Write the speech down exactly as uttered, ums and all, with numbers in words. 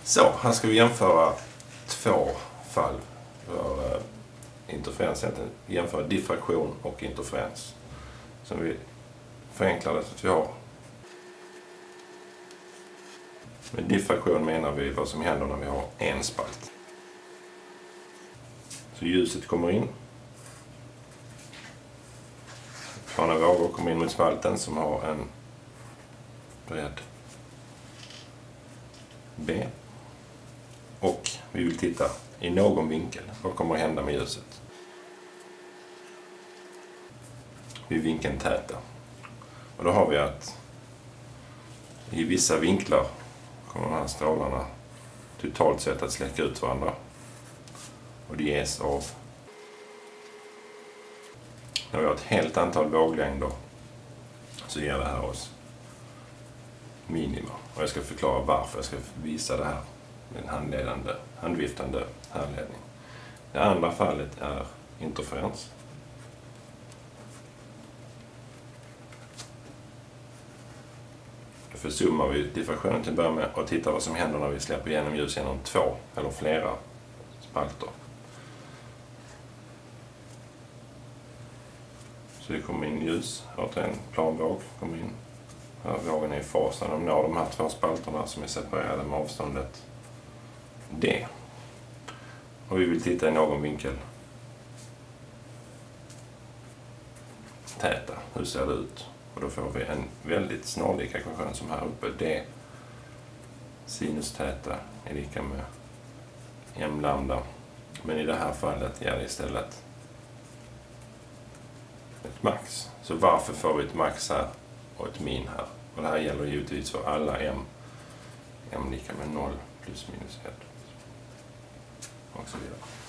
Så, här ska vi jämföra två fall för uh, interferens. Jämföra diffraktion och interferens. Så vi förenklar det så att vi har. Med diffraktion menar vi vad som händer när vi har en spalt. Så ljuset kommer in. Plana vågor kommer in mot spalten som har en bredd B. Och vi vill titta i någon vinkel. Vad kommer att hända med ljuset? Vid vinkeln täta. Och då har vi att i vissa vinklar kommer de här strålarna totalt sett att släcka ut varandra. Och det ges av när vi har ett helt antal våglängder så ger det här oss minima. Och jag ska förklara varför. Jag ska visa det här med en handledande, handviftande härledning. Det andra fallet är interferens. Då försummar vi diffraktionen till att börja med och tittar vad som händer när vi släpper igenom ljus genom två eller flera spalter. Så det kommer in ljus, återigen planvåg kommer in. Här vågen är i fas när de når de här två spalterna som är separerade med avståndet D. Och vi vill titta i någon vinkel. Täta, hur ser det ut? Och då får vi en väldigt snarlik ekvation som här uppe. D sinus täta är lika med m lambda. Men i det här fallet ger det istället ett max. Så varför får vi ett max här och ett min här? Och det här gäller givetvis för alla m. M lika med noll plus minus ett. Och så vidare.